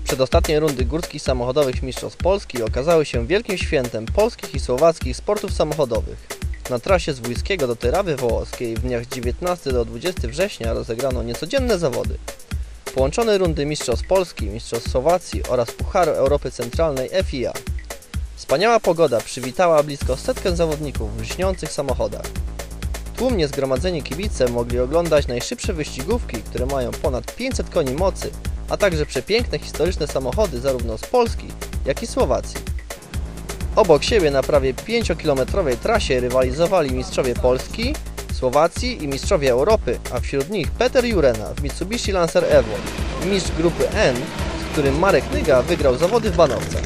Przedostatnie rundy górskich samochodowych mistrzostw Polski okazały się wielkim świętem polskich i słowackich sportów samochodowych. Na trasie z Wujskiego do Tyrawy Wołoskiej w dniach 19 do 20 września rozegrano niecodzienne zawody. Połączone rundy mistrzostw Polski, mistrzostw Słowacji oraz Pucharu Europy Centralnej FIA. Wspaniała pogoda przywitała blisko 100 zawodników w lśniących samochodach. Tłumnie zgromadzeni kibice mogli oglądać najszybsze wyścigówki, które mają ponad 500 koni mocy, a także przepiękne historyczne samochody zarówno z Polski, jak i Słowacji. Obok siebie na prawie 5-kilometrowej trasie rywalizowali mistrzowie Polski, Słowacji i mistrzowie Europy, a wśród nich Peter Jurena w Mitsubishi Lancer Evo i mistrz grupy N, z którym Marek Nyga wygrał zawody w Banowcach.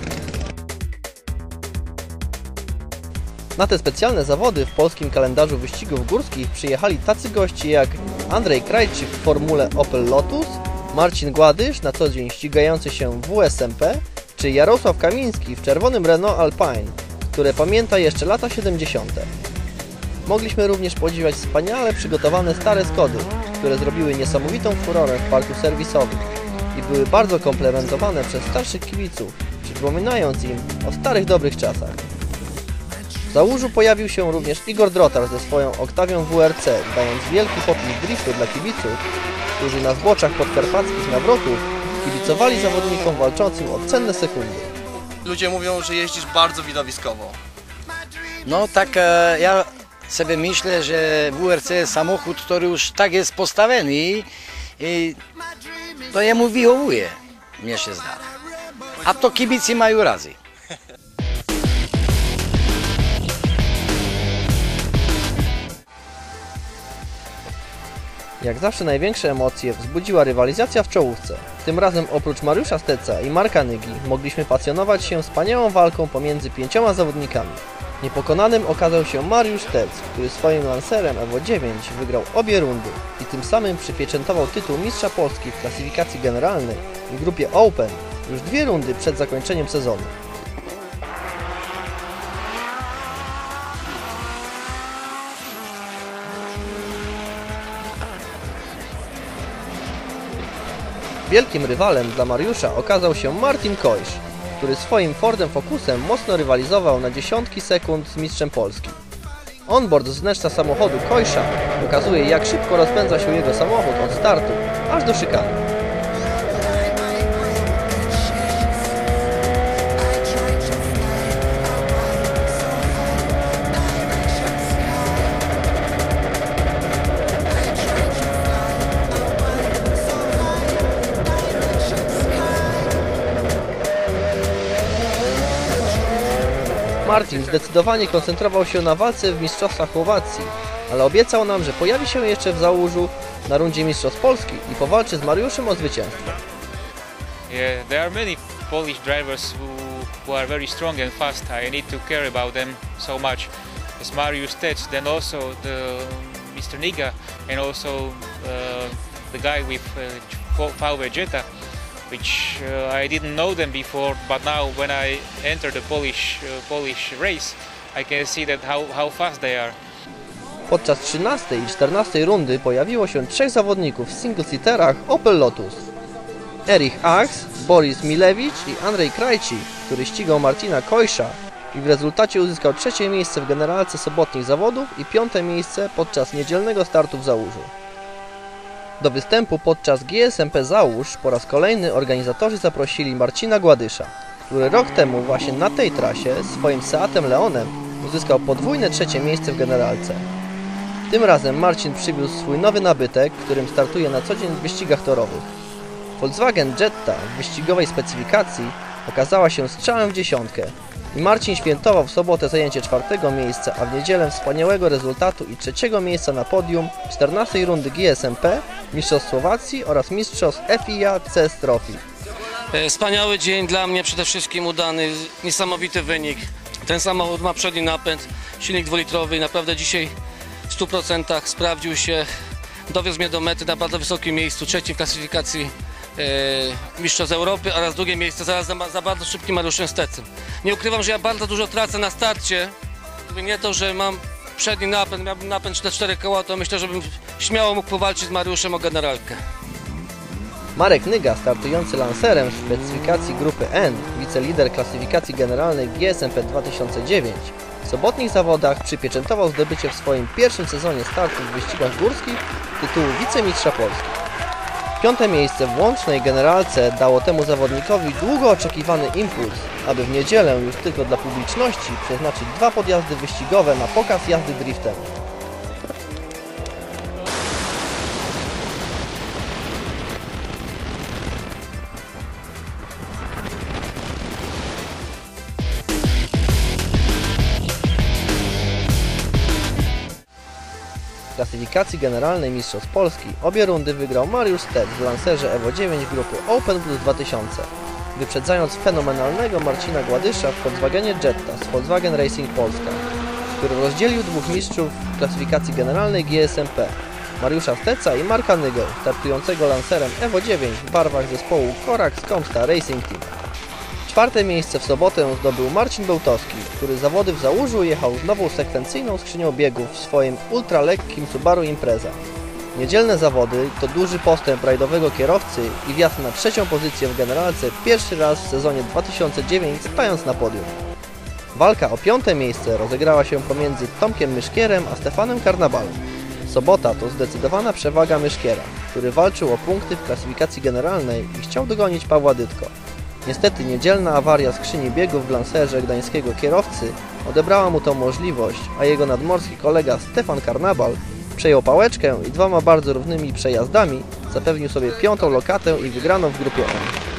Na te specjalne zawody w polskim kalendarzu wyścigów górskich przyjechali tacy goście jak Andrzej Krajczyk w formule Opel Lotus, Marcin Gładysz, na co dzień ścigający się w WSMP, czy Jarosław Kamiński w czerwonym Renault Alpine, które pamięta jeszcze lata 70. Mogliśmy również podziwiać wspaniale przygotowane stare Skody, które zrobiły niesamowitą furorę w parku serwisowym i były bardzo komplementowane przez starszych kibiców, przypominając im o starych dobrych czasach. W Załużu pojawił się również Igor Drotar ze swoją Octavią WRC, dając wielki popis driftu dla kibiców, którzy na zboczach podkarpackich nawrotów kibicowali zawodnikom walczącym o cenne sekundy. Ludzie mówią, że jeździsz bardzo widowiskowo. No tak, ja sobie myślę, że WRC jest samochód, który już tak jest postawiony i to jemu wywołuje, mnie się zda. A to kibici mają rację. Jak zawsze największe emocje wzbudziła rywalizacja w czołówce. Tym razem oprócz Mariusza Steca i Marka Nygi mogliśmy pasjonować się wspaniałą walką pomiędzy 5 zawodnikami. Niepokonanym okazał się Mariusz Stec, który swoim Lancerem Evo 9 wygrał obie rundy i tym samym przypieczętował tytuł mistrza Polski w klasyfikacji generalnej w grupie Open już 2 rundy przed zakończeniem sezonu. Wielkim rywalem dla Mariusza okazał się Martin Kojsz, który swoim Fordem Focusem mocno rywalizował na dziesiątki sekund z mistrzem Polski. Onboard z wnętrza samochodu Kojsza pokazuje, jak szybko rozpędza się jego samochód od startu aż do szykany. Martin zdecydowanie koncentrował się na walce w mistrzostwach Słowacji, ale obiecał nam, że pojawi się jeszcze w Załużu na rundzie mistrzostw Polski i powalczy z Mariuszem o zwycięstwo. Yeah, there are many Polish drivers who are very strong and fast. I need to care about them so much. As Mariusz Stec, then also Mr. Nyga, and also the guy with VW Jetta, which I didn't know them before, but now when I enter the Polish race, I can see that how fast they are. Podczas 13 i 14 rundy pojawiło się 3 zawodników w single-seaterach Opel Lotus. Erich Aks, Boris Milewicz i Andrzej Krajczyk, który ścigał Martina Kojsza i w rezultacie uzyskał 3. miejsce w generalce sobotnich zawodów i 5. miejsce podczas niedzielnego startu w Załużu. Do występu podczas GSMP Załóż po raz kolejny organizatorzy zaprosili Marcina Gładysza, który rok temu właśnie na tej trasie swoim Seatem Leonem uzyskał podwójne 3. miejsce w generalce. Tym razem Marcin przywiózł swój nowy nabytek, którym startuje na co dzień w wyścigach torowych. Volkswagen Jetta w wyścigowej specyfikacji okazała się strzałem w dziesiątkę i Marcin świętował w sobotę zajęcie 4. miejsca, a w niedzielę wspaniałego rezultatu i 3. miejsca na podium 14. rundy GSMP, mistrzostw Słowacji oraz mistrzostw FIA CS Trophy. Wspaniały dzień dla mnie, przede wszystkim udany, niesamowity wynik. Ten samochód ma przedni napęd, silnik 2-litrowy i naprawdę dzisiaj w 100% sprawdził się. Dowiózł mnie do mety na bardzo wysokim miejscu, 3. w klasyfikacji mistrzostw Europy oraz 2. miejsce zaraz za bardzo szybkim Mariuszem Stecem. Nie ukrywam, że ja bardzo dużo tracę na starcie. Gdyby nie to, że mam przedni napęd, miałbym napęd 4 koła, to myślę, że bym śmiało mógł powalczyć z Mariuszem o generalkę. Marek Nyga, startujący lancerem w specyfikacji grupy N, wicelider klasyfikacji generalnej GSMP 2009, w sobotnich zawodach przypieczętował zdobycie w swoim pierwszym sezonie startów w wyścigach górskich tytułu wicemistrza Polski. 5. miejsce w łącznej generalce dało temu zawodnikowi długo oczekiwany impuls, aby w niedzielę już tylko dla publiczności przeznaczyć 2 podjazdy wyścigowe na pokaz jazdy driftem. W klasyfikacji generalnej Mistrzostw Polski obie rundy wygrał Mariusz Stec w Lancerze Evo 9 grupy Open Plus 2000, wyprzedzając fenomenalnego Marcina Gładysza w Volkswagenie Jetta z Volkswagen Racing Polska, który rozdzielił dwóch mistrzów w klasyfikacji generalnej GSMP, Mariusza Steca i Marka Nygę, startującego Lancerem Evo 9 w barwach zespołu Korax Comstar Racing Team. 4. miejsce w sobotę zdobył Marcin Bełtowski, który zawody w Załużu jechał z nową sekwencyjną skrzynią biegów w swoim ultralekkim Subaru Impreza. Niedzielne zawody to duży postęp rajdowego kierowcy i wjazd na 3. pozycję w generalce pierwszy raz w sezonie 2009 stając na podium. Walka o 5. miejsce rozegrała się pomiędzy Tomkiem Myszkierem a Stefanem Karnabalem. Sobota to zdecydowana przewaga Myszkiera, który walczył o punkty w klasyfikacji generalnej i chciał dogonić Pawła Dytko. Niestety niedzielna awaria skrzyni biegów w Lancerze gdańskiego kierowcy odebrała mu tą możliwość, a jego nadmorski kolega Stefan Karnabal przejął pałeczkę i 2 bardzo równymi przejazdami zapewnił sobie 5. lokatę i wygraną w grupie N.